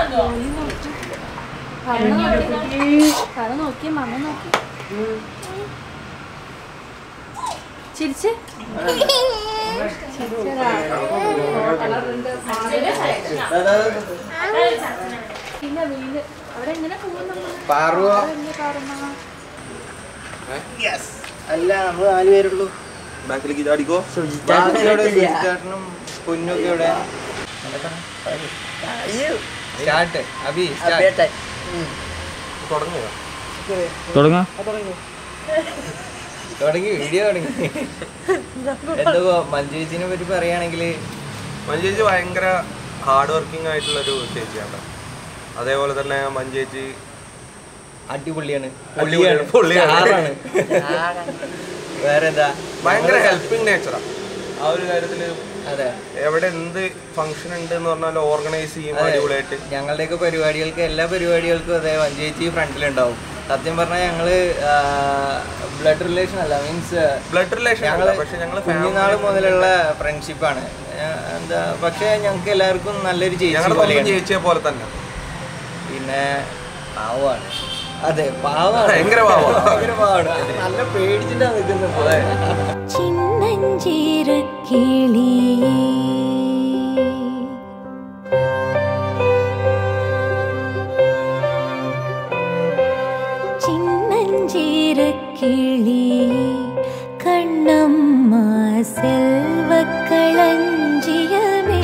നോക്കി മമ്മ നോക്കി ചിരിച്ച് പിന്നെ വീട് അവിടെ എങ്ങനെ പോകുന്നു അല്ല നമ്മള് 4 പേരുള്ളൂ. ബാക്കിലേക്ക് ചാടിക്കോ. ചേട്ടനും കുഞ്ഞൊക്കെ ഇവിടെ സ്റ്റാർട്ട് അഭി തുടങ്ങി വീഡിയോ തുടങ്ങി. എന്തോ മഞ്ജുചേച്ചിനെ പറ്റി പറയുകയാണെങ്കിൽ മഞ്ജുചേച്ചി ഭയങ്കര ഹാർഡ് വർക്കിംഗ് ആയിട്ടുള്ളൊരു ചേച്ചിയാണ്. അതേപോലെ തന്നെ മഞ്ജുചേച്ചി അടിപൊളിയാണ്. വേറെന്താ ഭയങ്കര ഹെൽപ്പിംഗ് നേച്ചറാണ് ആ ഒരു കാര്യത്തില്. അതെ, എവിടെ എന്ത് ഫംഗ്ഷൻ ഉണ്ട് എന്ന് പറഞ്ഞാൽ ഓർഗനൈസ് ചെയ്യും അടിപൊളിയായിട്ട്. ഞങ്ങളുടെയൊക്കെ പരിപാടികൾക്ക് എല്ലാ പരിപാടികൾക്കും അതെ മഞ്ജുചേച്ചി ഫ്രണ്ടിലുണ്ടാവും. സത്യം പറഞ്ഞാൽ ഞങ്ങള് ബ്ലഡ് റിലേഷൻ അല്ല, മീൻസ് ബ്ലഡ് റിലേഷൻ ഞങ്ങള് കുഞ്ഞുനാള് മുതലുള്ള ഫ്രണ്ട്ഷിപ്പാണ്. എന്താ പക്ഷെ ഞങ്ങൾക്ക് എല്ലാവർക്കും നല്ലൊരു ചേച്ചിയെ പോലെ തന്നെ. പിന്നെ പാവമാണ്. അതെ പാവമാണ്, ഭയങ്കര പാവമാണ്. നല്ല പേടിച്ചിട്ടാ നിൽക്കുന്നത്. കണ്ണമ്മ സെൽവക്കളഞ്ചിയമേ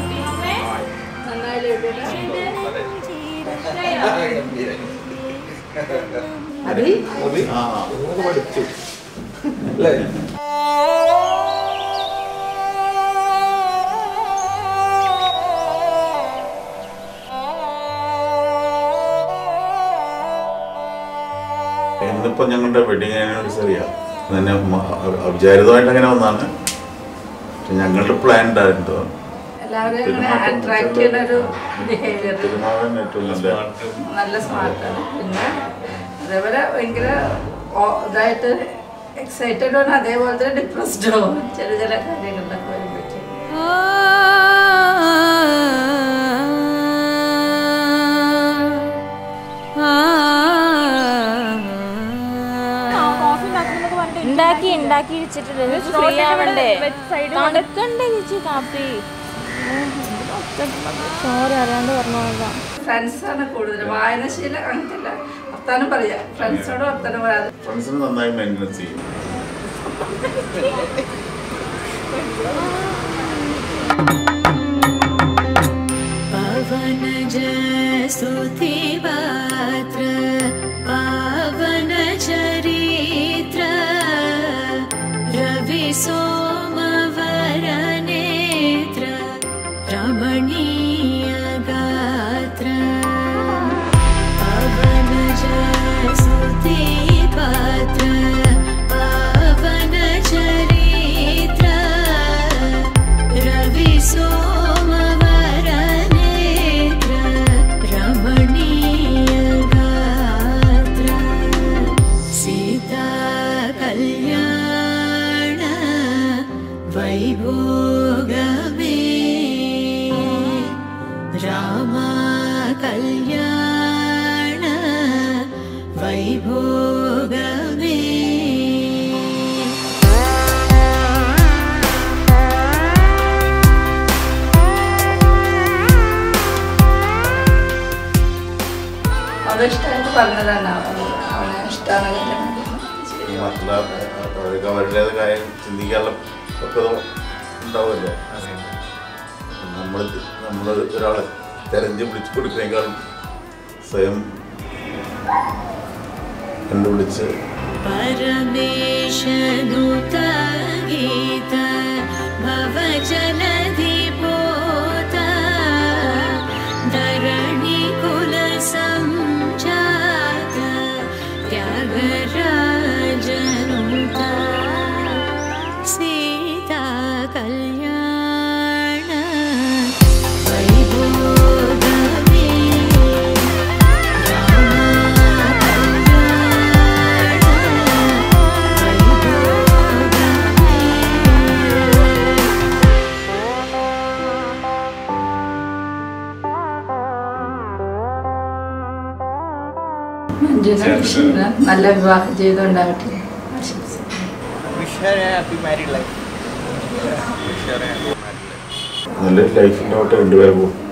ഇന്നിപ്പോ ഞങ്ങളുടെ വെഡിങ് ആനിവേഴ്സറിയാണ്. തന്നെ അവിചാരിതമായിട്ട് അങ്ങനെ വന്നാണ്. ഞങ്ങളുടെ പ്ലാൻ ഉണ്ടായിരുന്നു. നല്ല സ്മാർട്ടാണ്. പിന്നെ അതേപോലെ ഭയങ്കര ഇതായിട്ട് എക്സൈറ്റഡ് ആണ്, അതേപോലെ തന്നെ ഡിപ്രസ്ഡ് ആവും ചില കാര്യങ്ങളിലൊക്കെ വരുമ്പോഴത്തേക്കും. ഉണ്ടാക്കി വെച്ചിട്ടുണ്ട്. ഫ്രീ ആവണ്ടേ, തണുക്കണ്ടേ ചേച്ചി കാപ്പി. ചോര അറിയാണ്ട് പറഞ്ഞതാ. ഫ്രണ്ട്സാണ് കൂടുതൽ, വായനശീലം അങ്ങനത്തെ വർത്താനം പറയാ. ഫ്രണ്ട്സോട് വർത്താനം പറയാതെ ഫ്രണ്ട്സിന് നന്നായി മെയിൻ്റെനൻസ് ചെയ്യും. പവനജ സ്തുതി പാത്ര പാവന ചരിത്ര രവി സോമവരനേത്ര രമണീയ ഗാത്ര പവനജ സ്തുതി പാത്ര പാവന ചരിത്ര രവി സോമവരനേത്ര രമണീയ ഗാത്ര സീതാ കല്യാണ വൈഭോഗമേ രാമ കല്യാണ വൈഭോഗമേ. അവളെ ഇഷ്ടമായിട്ട് പറഞ്ഞതാണ്. അവനെ ഇഷ്ടമാണ്. അവർക്ക് അവരുടേത് കാര്യം ചിന്തിക്കാനുള്ള പക്വത ഉണ്ടാവുമല്ലോ. നമ്മൾ ഒരാളെ തെരഞ്ഞ് വിളിച്ചു കൊടുക്കുന്നേക്കാളും സ്വയം കണ്ടുപിടിച്ച് പരമേശനുത ഗീത ഭവജലധി പോത ധരണി കുല സംജാത ത്യാഗരാജനുത സീതാ കല്യാണ വൈഭോഗമേ രാമ കല്യാണ വൈഭോഗമേ. നല്ല വിവാഹ ജീവിതം ഉണ്ടാകട്ടെ ആശംസ. Happy married life. നല്ലൊരു ലൈഫ് ഉണ്ടാവട്ടെ രണ്ടുപേരും.